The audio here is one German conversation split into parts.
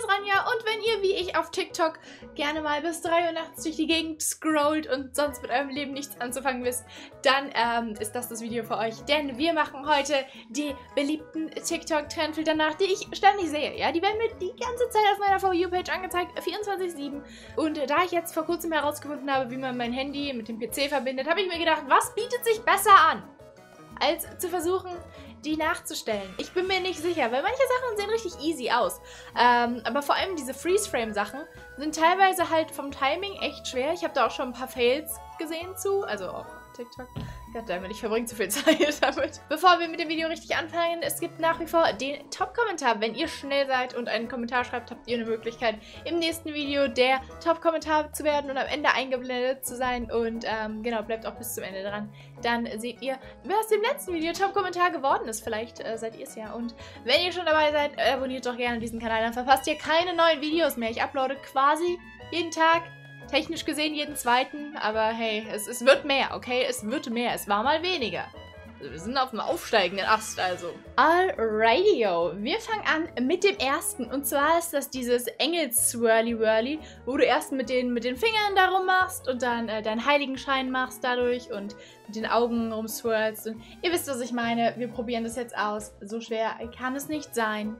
ist Rania und wenn ihr wie ich auf TikTok gerne mal bis 3 Uhr nachts durch die Gegend scrollt und sonst mit eurem Leben nichts anzufangen wisst, dann ist das Video für euch. Denn wir machen heute die beliebten TikTok-Trendfilter nach, die ich ständig sehe. Ja, die werden mir die ganze Zeit auf meiner For You-Page angezeigt, 24/7. Und da ich jetzt vor kurzem herausgefunden habe, wie man mein Handy mit dem PC verbindet, habe ich mir gedacht, was bietet sich besser an, als zu versuchen, die nachzustellen. Ich bin mir nicht sicher, weil manche Sachen sehen richtig easy aus. Aber vor allem diese Freeze-Frame-Sachen sind teilweise halt vom Timing echt schwer. Ich habe da auch schon ein paar Fails gesehen zu, also auf TikTok. Goddammit, ich verbringe zu viel Zeit damit. Bevor wir mit dem Video richtig anfangen, es gibt nach wie vor den Top-Kommentar. Wenn ihr schnell seid und einen Kommentar schreibt, habt ihr eine Möglichkeit, im nächsten Video der Top-Kommentar zu werden und am Ende eingeblendet zu sein. Und genau, bleibt auch bis zum Ende dran. Dann seht ihr, wer aus dem letzten Video Top-Kommentar geworden ist. Vielleicht seid ihr es ja. Und wenn ihr schon dabei seid, abonniert doch gerne diesen Kanal. Dann verpasst ihr keine neuen Videos mehr. Ich uploade quasi jeden Tag. Technisch gesehen jeden zweiten, aber hey, es wird mehr, okay? Es wird mehr. Es war mal weniger. Also wir sind auf dem aufsteigenden Ast, also. Alrighty-o. Wir fangen an mit dem ersten. Und zwar ist das dieses Engels-Swirly-Whirly, wo du erst mit den Fingern darum machst und dann deinen Heiligenschein machst dadurch und mit den Augen rumswirlst. Und ihr wisst, was ich meine. Wir probieren das jetzt aus. So schwer kann es nicht sein.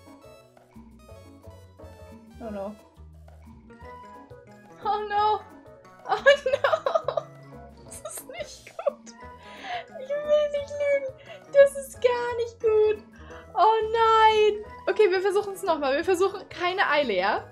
Oh no. Oh no. Oh no. Das ist nicht gut. Ich will nicht lügen. Das ist gar nicht gut. Oh nein. Okay, wir versuchen es nochmal. Wir versuchen keine Eile, ja?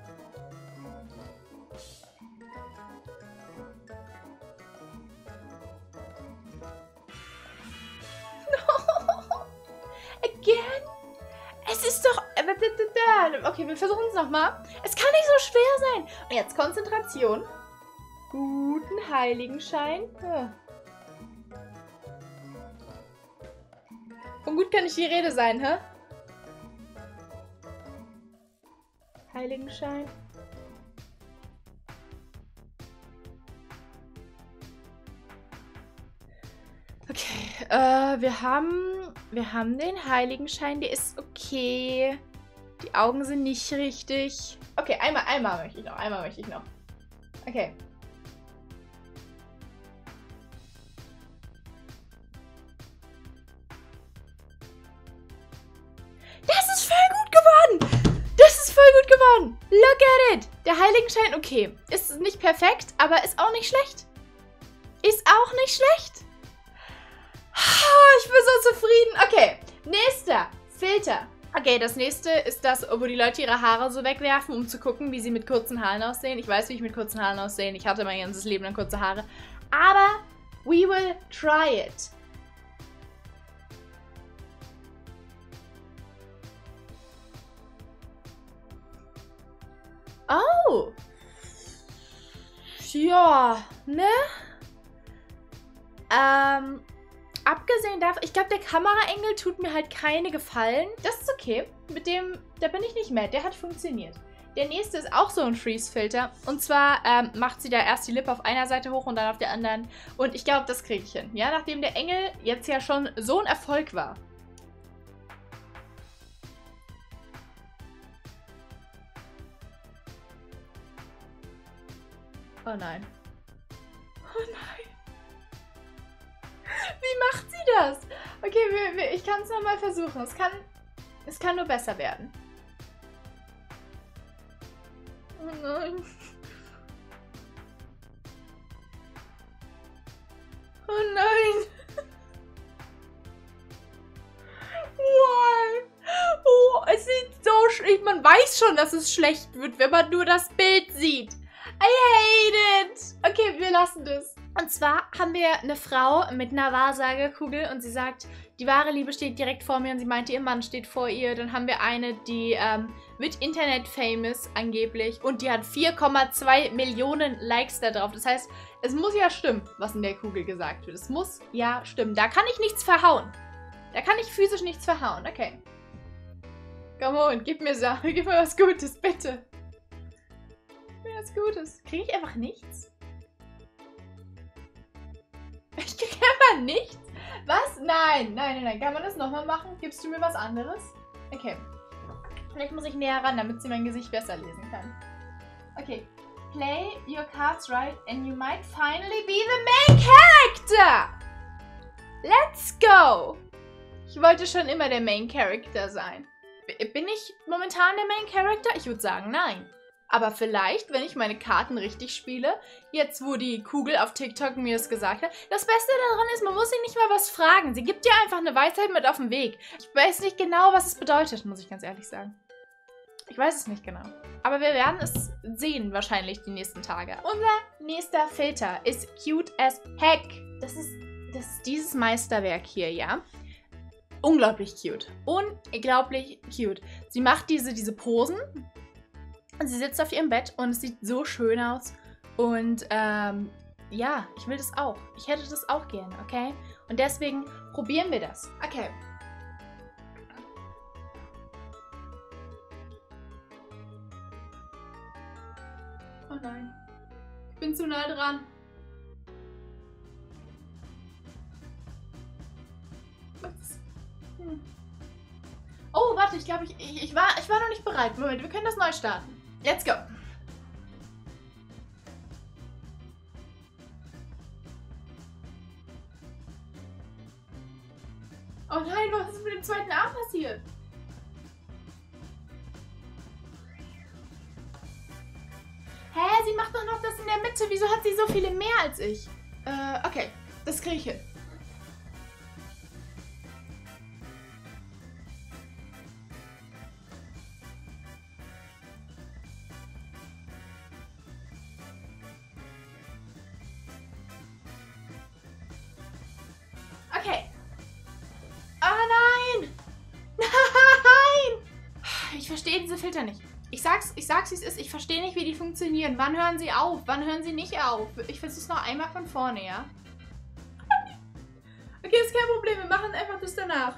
No. Again? Es ist doch... Okay, wir versuchen es nochmal. Es kann nicht so schwer sein. Und jetzt Konzentration. Guten Heiligenschein. Und gut kann nicht die Rede sein, hä? Heiligenschein. Okay, wir haben den Heiligenschein, der ist okay. Die Augen sind nicht richtig. Okay, einmal möchte ich noch. Okay. Das ist voll gut geworden! Das ist voll gut geworden! Look at it! Der Heiligenschein, okay. Ist nicht perfekt, aber ist auch nicht schlecht. Ist auch nicht schlecht. Ich bin so zufrieden. Okay, nächster Filter. Okay, das nächste ist das, wo die Leute ihre Haare so wegwerfen, um zu gucken, wie sie mit kurzen Haaren aussehen. Ich weiß, wie ich mit kurzen Haaren aussehe. Ich hatte mein ganzes Leben lang kurze Haare. Aber we will try it. Oh. Ja, ne? Abgesehen davon, ich glaube, der Kameraengel tut mir halt keine Gefallen. Das ist okay. Mit dem, da bin ich nicht mad. Der hat funktioniert. Der nächste ist auch so ein Freeze-Filter. Und zwar macht sie da erst die Lippe auf einer Seite hoch und dann auf der anderen. Und ich glaube, das kriege ich hin. Ja, nachdem der Engel jetzt ja schon so ein Erfolg war. Oh nein. Oh nein. Wie macht sie das? Okay, ich kann es nochmal versuchen. Es kann nur besser werden. Oh nein. Oh nein. Why? Oh, es sieht so schlecht. Man weiß schon, dass es schlecht wird, wenn man nur das Bild sieht. I hate it. Okay, wir lassen das. Und zwar haben wir eine Frau mit einer Wahrsagekugel und sie sagt, die wahre Liebe steht direkt vor mir und sie meinte, ihr Mann steht vor ihr. Dann haben wir eine, die wird Internet-famous angeblich und die hat 4,2 Millionen Likes da drauf. Das heißt, es muss ja stimmen, was in der Kugel gesagt wird. Es muss ja stimmen. Da kann ich nichts verhauen. Da kann ich physisch nichts verhauen. Okay. Come on, gib mir was Gutes, bitte. Gib mir was Gutes. Kriege ich einfach nichts? Ich kriege einfach nichts? Was? Nein. Kann man das nochmal machen? Gibst du mir was anderes? Okay. Vielleicht muss ich näher ran, damit sie mein Gesicht besser lesen kann. Okay. Play your cards right and you might finally be the main character! Let's go! Ich wollte schon immer der Main Character sein. Bin ich momentan der Main Character? Ich würde sagen, nein. Aber vielleicht, wenn ich meine Karten richtig spiele, jetzt wo die Kugel auf TikTok mir das gesagt hat, das Beste daran ist, man muss sie nicht mal was fragen. Sie gibt dir einfach eine Weisheit mit auf den Weg. Ich weiß nicht genau, was es bedeutet, muss ich ganz ehrlich sagen. Ich weiß es nicht genau. Aber wir werden es sehen, wahrscheinlich die nächsten Tage. Unser nächster Filter ist cute as heck. Das ist dieses Meisterwerk hier, ja? Unglaublich cute. Unglaublich cute. Sie macht diese Posen. Und sie sitzt auf ihrem Bett und es sieht so schön aus. Und ja, ich will das auch. Ich hätte das auch gerne, okay? Und deswegen probieren wir das. Okay. Oh nein. Ich bin zu nah dran. Was? Oh, warte, ich glaube, ich war noch nicht bereit. Moment, wir können das neu starten. Let's go. Oh nein, was ist mit dem zweiten Arm passiert? Hä, sie macht doch noch das in der Mitte. Wieso hat sie so viele mehr als ich? Okay, das kriege ich hin. Okay. Oh nein! Nein! Ich verstehe diese Filter nicht. Ich sag's wie es ist. Ich verstehe nicht, wie die funktionieren. Wann hören sie auf? Wann hören sie nicht auf? Ich versuch's noch einmal von vorne, ja? Okay, ist kein Problem. Wir machen einfach das danach.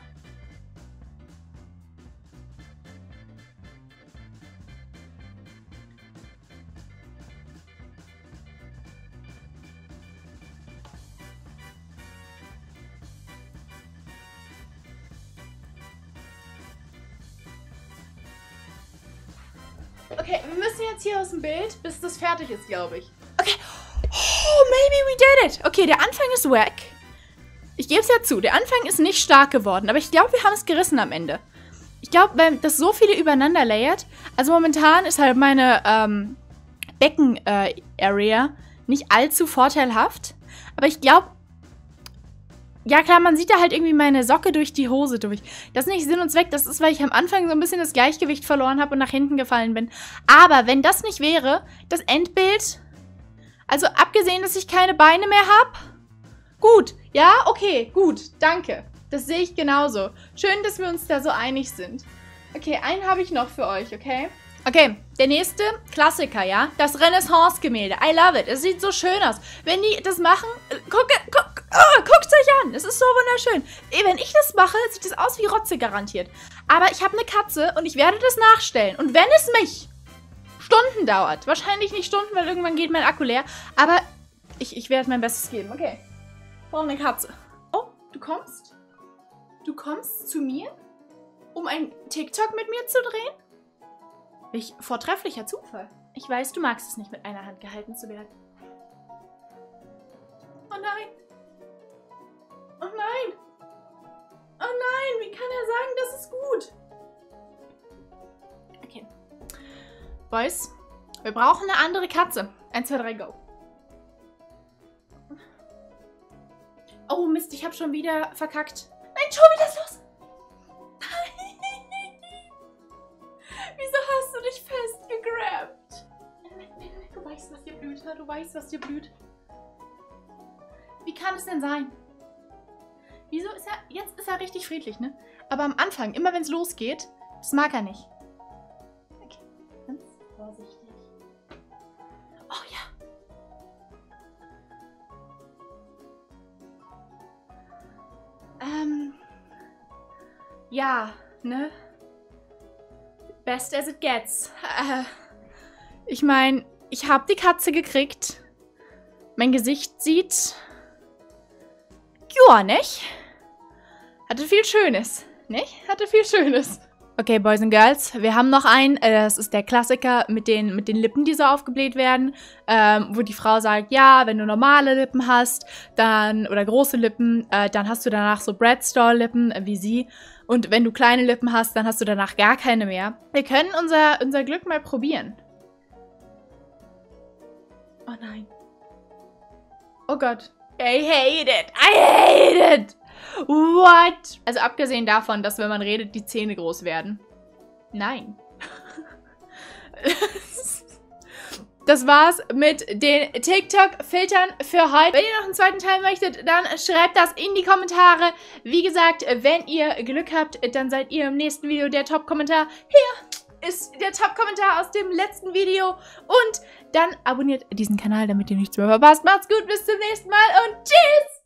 Okay, wir müssen jetzt hier aus dem Bild, bis das fertig ist, glaube ich. Okay. Oh, maybe we did it. Okay, der Anfang ist wack. Ich gebe es ja zu, der Anfang ist nicht stark geworden, aber ich glaube, wir haben es gerissen am Ende. Ich glaube, weil das so viele übereinander layert. Also momentan ist halt meine Becken-Area nicht allzu vorteilhaft. Aber ich glaube, ja klar, man sieht da halt irgendwie meine Socke durch die Hose durch. Das ist nicht Sinn und Zweck, das ist, weil ich am Anfang so ein bisschen das Gleichgewicht verloren habe und nach hinten gefallen bin. Aber wenn das nicht wäre, das Endbild, also abgesehen, dass ich keine Beine mehr habe, gut, ja, okay, gut, danke. Das sehe ich genauso. Schön, dass wir uns da so einig sind. Okay, einen habe ich noch für euch, okay? Okay, der nächste Klassiker, ja? Das Renaissance-Gemälde. I love it. Es sieht so schön aus. Wenn die das machen, guckt es euch an. Es ist so wunderschön. Wenn ich das mache, sieht es aus wie Rotze garantiert. Aber ich habe eine Katze und ich werde das nachstellen. Und wenn es mich Stunden dauert, wahrscheinlich nicht Stunden, weil irgendwann geht mein Akku leer, aber ich werde mein Bestes geben. Okay, ich brauche eine Katze. Oh, du kommst? Du kommst zu mir, um ein TikTok mit mir zu drehen? Welch vortrefflicher Zufall. Ich weiß, du magst es nicht, mit einer Hand gehalten zu werden. Oh nein. Oh nein. Oh nein, wie kann er sagen, das ist gut? Okay. Boys, wir brauchen eine andere Katze. 1, 2, 3, go. Oh Mist, ich habe schon wieder verkackt. Nein, schon wieder ist los. Wieso hast du dich festgegrabt? Du weißt, was dir blüht, ne? Du weißt, was dir blüht. Wie kann es denn sein? Wieso ist er... Jetzt ist er richtig friedlich, ne? Aber am Anfang, immer wenn es losgeht, das mag er nicht. Okay, ganz vorsichtig. Oh ja. Ja, ne? Best as it gets. Ich meine, ich habe die Katze gekriegt. Mein Gesicht sieht... Ja, nicht? Hatte viel Schönes, nicht? Hatte viel Schönes. Okay, Boys and Girls, wir haben noch einen, das ist der Klassiker mit den Lippen, die so aufgebläht werden, wo die Frau sagt, ja, wenn du normale Lippen hast, dann, oder große Lippen, dann hast du danach so Bradstore-Lippen, wie sie. Und wenn du kleine Lippen hast, dann hast du danach gar keine mehr. Wir können unser Glück mal probieren. Oh nein. Oh Gott. I hate it. I hate it. What? Also abgesehen davon, dass wenn man redet, die Zähne groß werden. Nein. Das war's mit den TikTok-Filtern für heute. Wenn ihr noch einen zweiten Teil möchtet, dann schreibt das in die Kommentare. Wie gesagt, wenn ihr Glück habt, dann seid ihr im nächsten Video der Top-Kommentar. Hier ist der Top-Kommentar aus dem letzten Video. Und dann abonniert diesen Kanal, damit ihr nichts mehr verpasst. Macht's gut, bis zum nächsten Mal und tschüss!